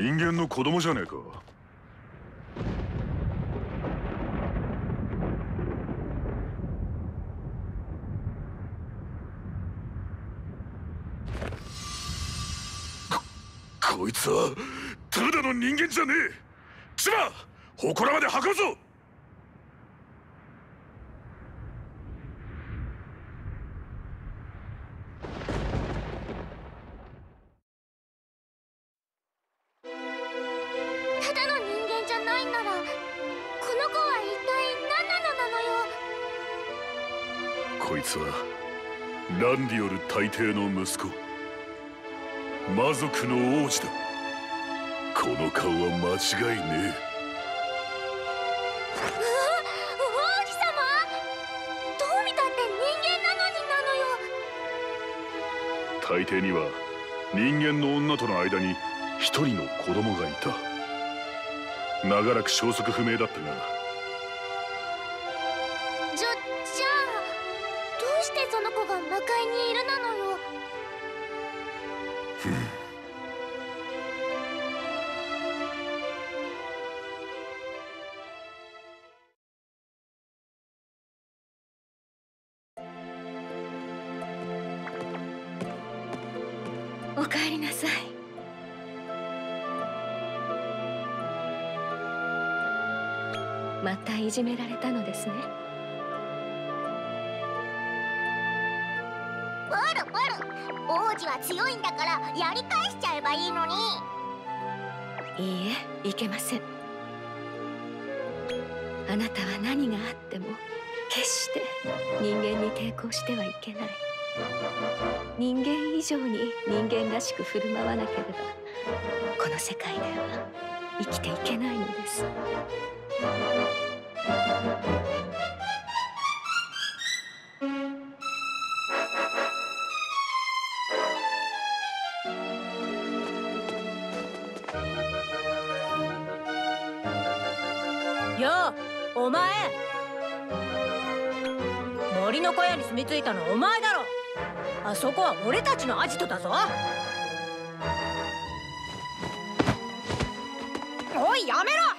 人間の子供じゃねえか。こいつはただの人間じゃねえ。千葉、祠まで運ぶぞ。 ただの人間じゃないなら、この子は一体何なのなのよ。 こいつはランディオル大帝の息子、魔族の王子だ。この顔は間違いねえ。 王子様、どう見たって人間なのになのよ。 大帝には人間の女との間に一人の子供がいた。長らく消息不明だったが、 じゃあどうしてその子が魔界にいるなのよ。 おかえりなさい。またいじめられたのですね。 ブルブル、王子は強いんだからやり返しちゃえばいいのに。 いいえ、いけません。あなたは何があっても決して人間に抵抗してはいけない。人間以上に人間らしく振る舞わなければこの世界では生きていけないのです。 よう、お前。森の小屋に住み着いたのお前だろ。あそこは俺たちのアジトだぞ。おい、やめろ。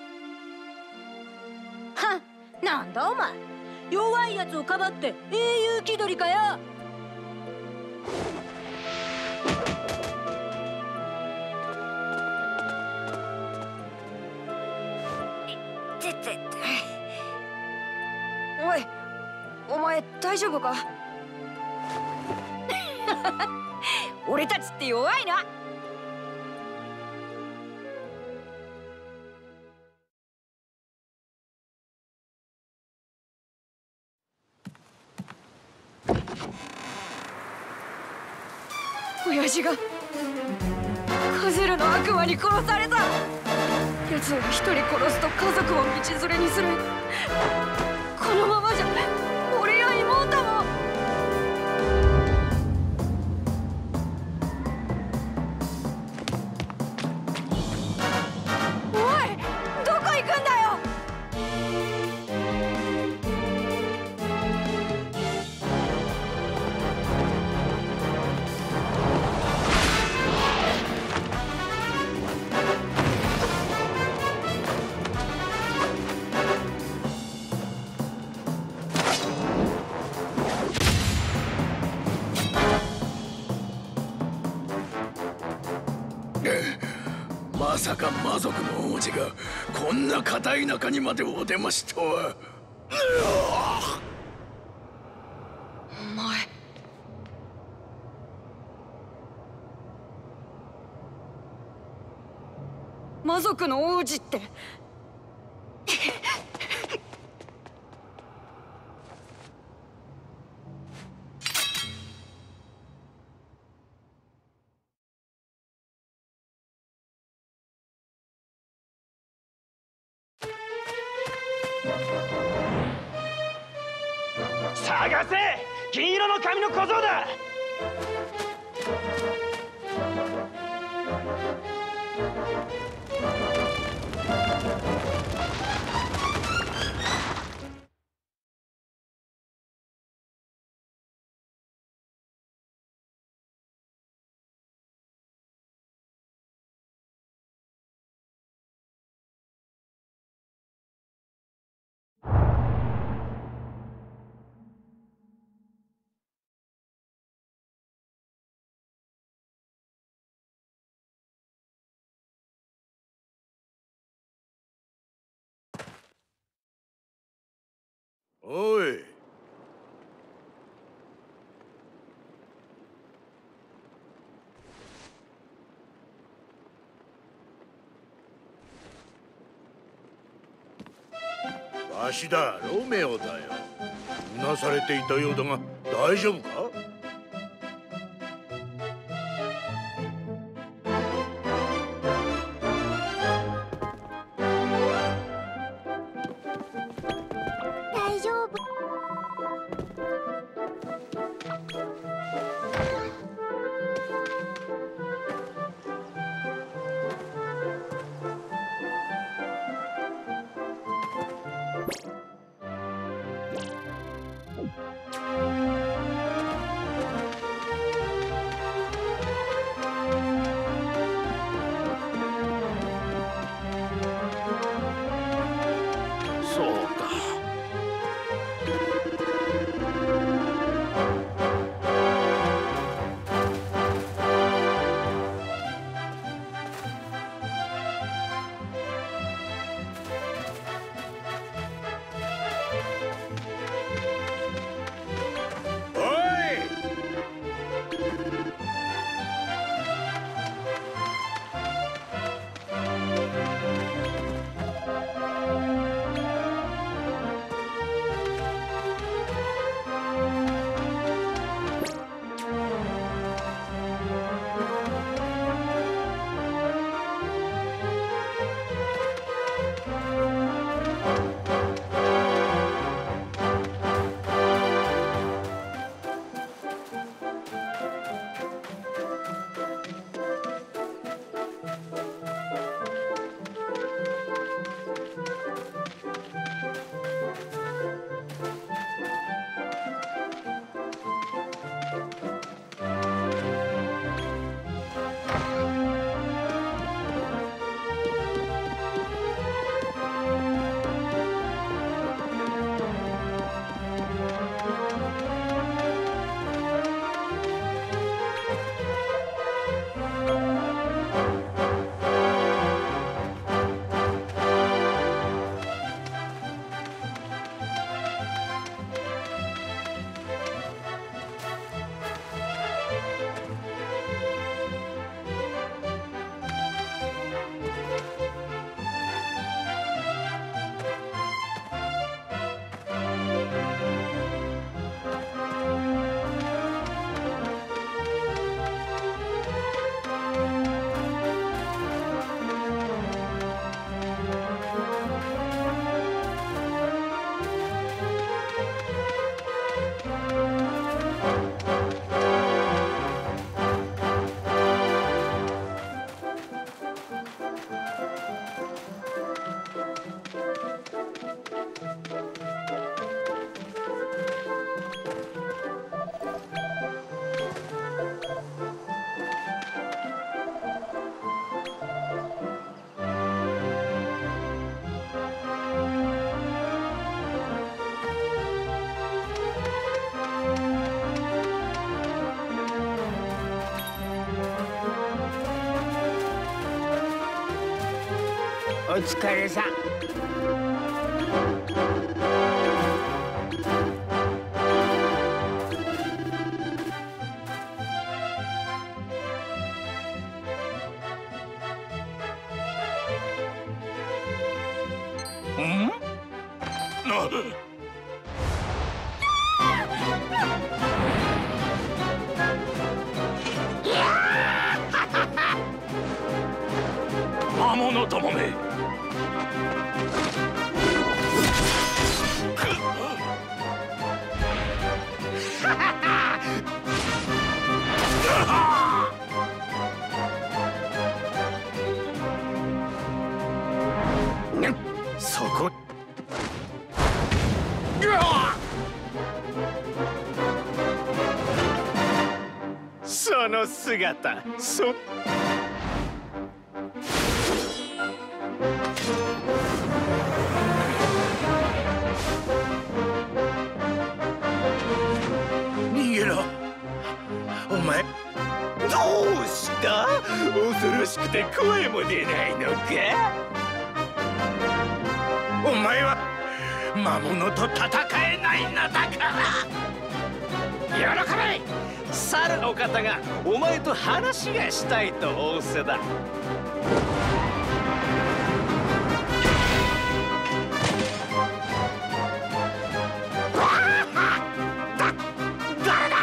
はっ、なんだお前、弱いやつをかばって英雄気取りかよ。 おい、お前大丈夫か？俺たちって弱いな。親父がカゼルの悪魔に殺された。奴を一人殺すと家族を道連れにする。このままじゃ俺や妹も。おい、どこ行くんだよ。 まさか魔族の王子がこんな固い中にまでお出ましとは。 お前、魔族の王子って。 探せ、金色の髪の小僧だ。 おい。わしだ、ロメオだよ。うなされていたようだが大丈夫か？ 大丈夫。 そうか。おい。 お疲れさん。 魔物どもめ。そこ。その姿、逃げろ。お前どうした？恐ろしくて声も出ないのか？お前は魔物と戦えないのだから。喜べ。 猿の方がお前と話がしたいと仰せだ。 誰だ。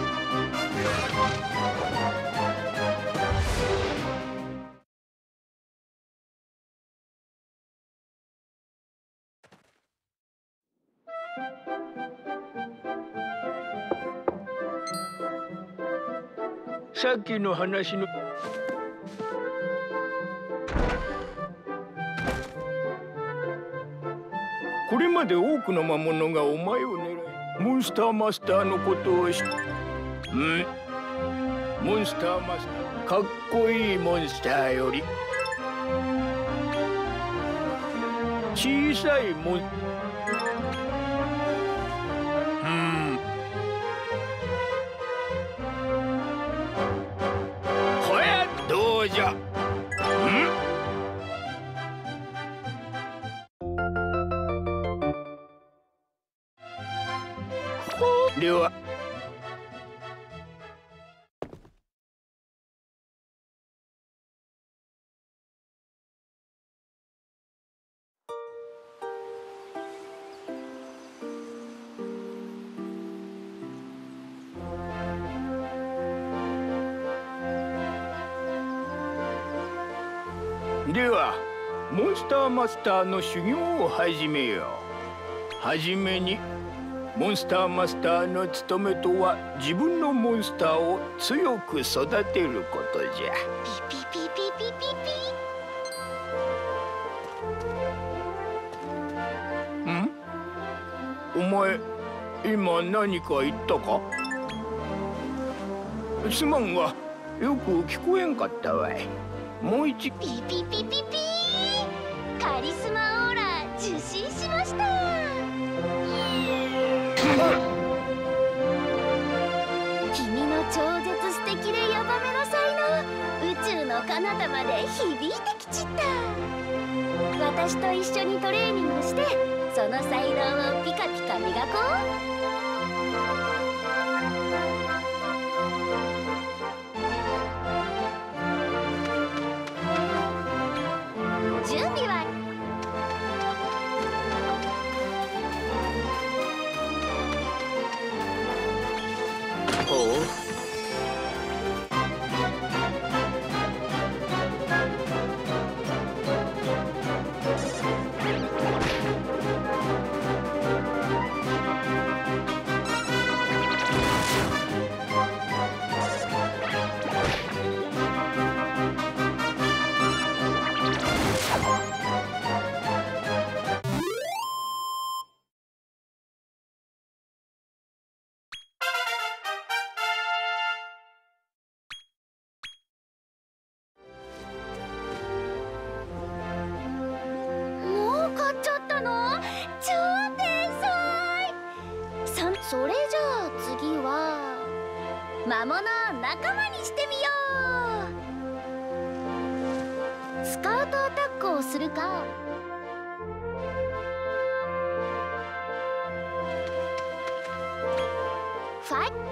さっきの話のこれまで多くの魔物がお前を狙いモンスターマスターのことをモンスターマスターかっこいいモンスターより小さいモンこやどうじゃ。ではモンスターマスターの修行を始めよう。はじめにモンスターマスターの務めとは自分のモンスターを強く育てることじゃ。 ピピピピピピピ。 ん？お前今何か言ったか？すまんがよく聞こえんかったわい。もう一ピピピピピ。カリスマオーラ受信しました。君の超絶素敵でヤバめの才能、宇宙の彼方まで響いてきちった。私と一緒にトレーニングしてその才能をピカピカ磨こう。準備はそれじゃあ次は魔物を仲間にしてみよう。スカウトアタックをするか。ファイト。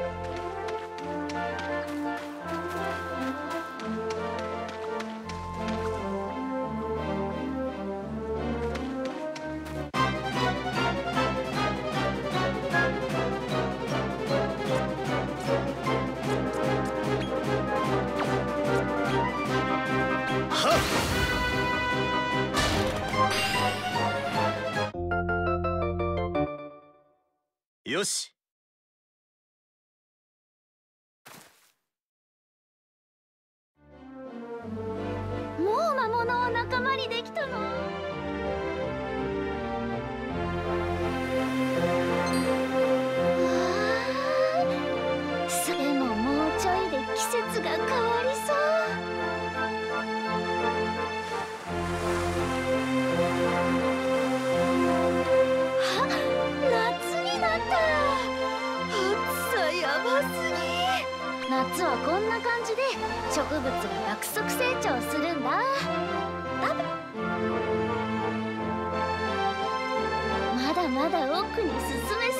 よし。 もう魔物を仲間にできたの？でももうちょいで季節が変わりそう。あ、夏になった。暑さやばすぎ。夏はこんな感じで植物が爆速成長するんだ。まだまだ奥に進めそう。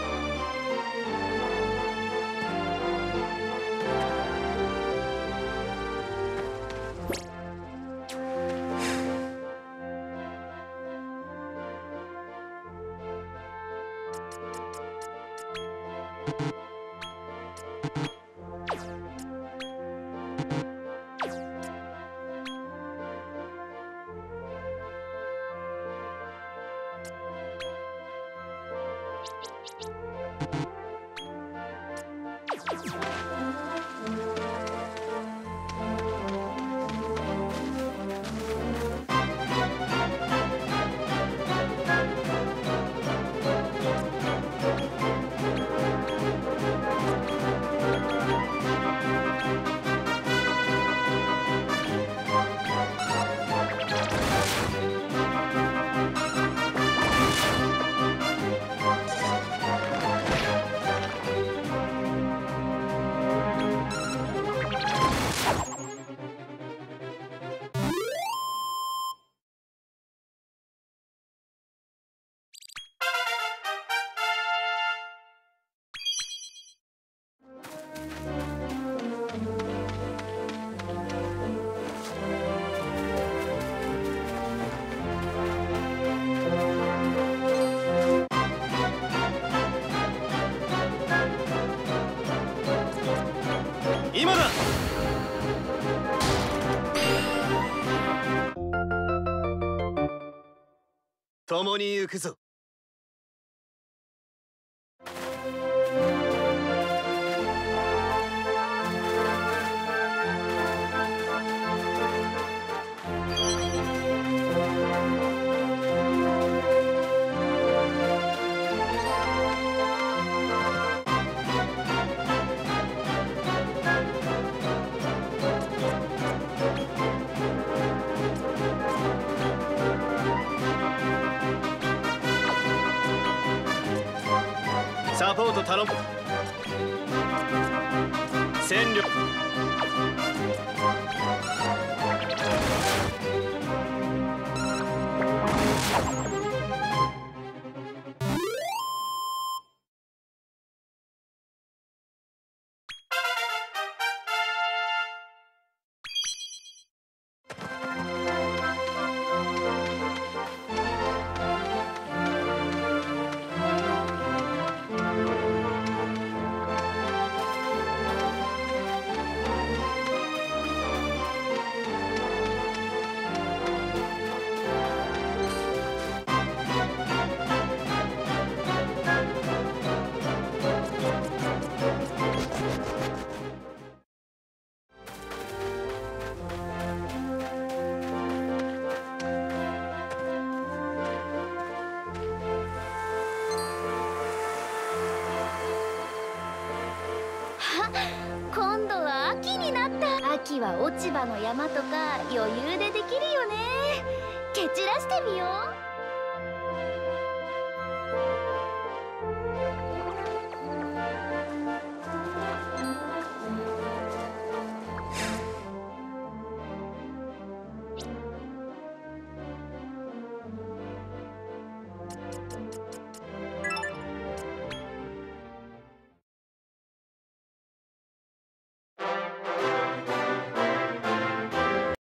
今だ。共に行くぞ。サポート頼む。戦力。 今度は秋になった。秋は落ち葉の山とか余裕でできるよね。蹴散らしてみよう。